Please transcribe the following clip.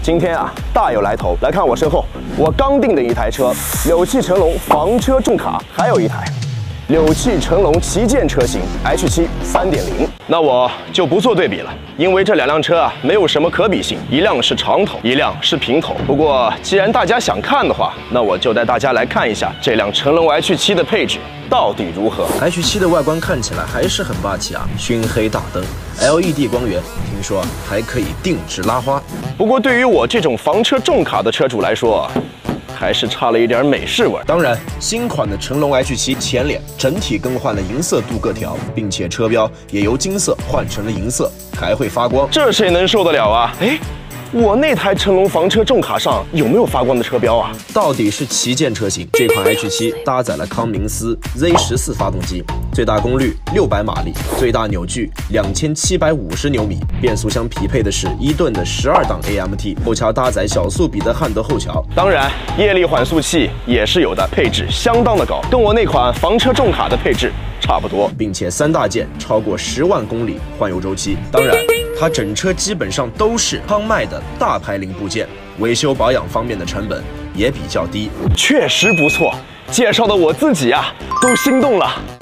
今天啊，大有来头，来看我身后，我刚订的一台车，柳汽乘龙房车重卡，还有一台柳汽乘龙旗舰车型 H7 3.0。那我就不做对比了，因为这两辆车啊没有什么可比性，一辆是长头，一辆是平头。不过既然大家想看的话，那我就带大家来看一下这辆乘龙 H7 的配置到底如何。 H7 的外观看起来还是很霸气啊，熏黑大灯 ，LED 光源，听说还可以定制拉花。 不过对于我这种房车重卡的车主来说，还是差了一点美式味。 当然，新款的乘龙 H7 前脸整体更换了银色镀铬条，并且车标也由金色换成了银色，还会发光。 这谁能受得了啊？哎，我那台乘龙房车重卡上有没有发光的车标啊？ 到底是旗舰车型，这款 H7 搭载了康明斯 Z14 发动机，最大功率600马力，最大扭矩2750牛米，变速箱匹配的是1吨的12档 AMT， 后桥搭载小速比的汉德后桥， 当然液力缓速器也是有的，配置相当的高，跟我那款房车重卡的配置差不多， 并且3大件超过10万公里换油周期。当然，它整车基本上都是康迈的大牌零部件，维修保养方面的成本也比较低， 确实不错。介绍的我自己啊都心动了。